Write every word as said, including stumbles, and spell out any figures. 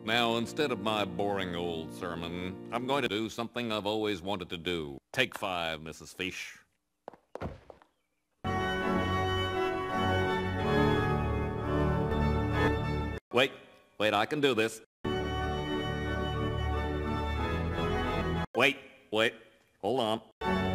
Now, instead of my boring old sermon, I'm going to do something I've always wanted to do. Take five, Missus Feesh. Wait, wait, I can do this. Wait, wait, hold on.